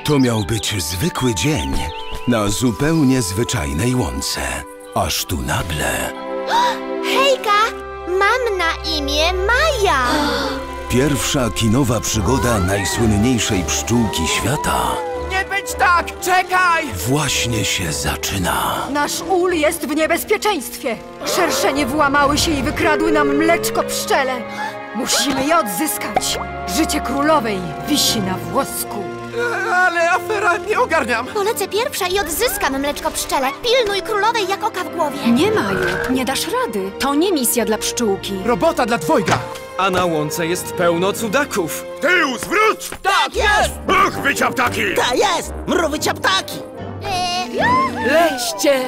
To miał być zwykły dzień na zupełnie zwyczajnej łące. Aż tu nagle... Hejka! Mam na imię Maja! Pierwsza kinowa przygoda najsłynniejszej pszczółki świata Nie być tak! Czekaj! właśnie się zaczyna. Nasz ul jest w niebezpieczeństwie. Szerszenie włamały się i wykradły nam mleczko pszczele. Musimy je odzyskać. Życie królowej wisi na włosku. Ale afera, nie ogarniam! Polecę pierwsza i odzyskam mleczko pszczele. Pilnuj królowej jak oka w głowie. Nie, Maju, nie dasz rady. To nie misja dla pszczółki. Robota dla dwojga! A na łące jest pełno cudaków. Tył, zwróć! Tak jest! Ruch, wyciaptaki! Ta jest! Mrówy ciaptaki! Leście!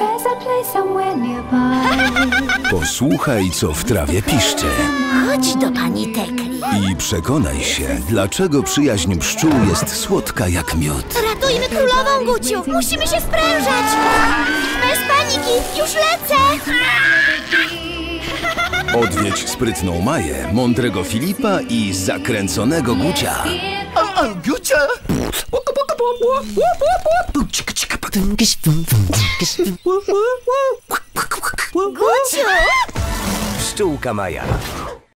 Posłuchaj, co w trawie piszczy Chodź do pani Tekli. i przekonaj się, dlaczego przyjaźń pszczół jest słodka jak miód. Ratujmy królową, Guciu! Musimy się sprężać! Bez paniki! Już lecę! Odwiedź sprytną Maję, mądrego Filipa i zakręconego Gucia. Gucia! Guciu! Pszczółka Maja.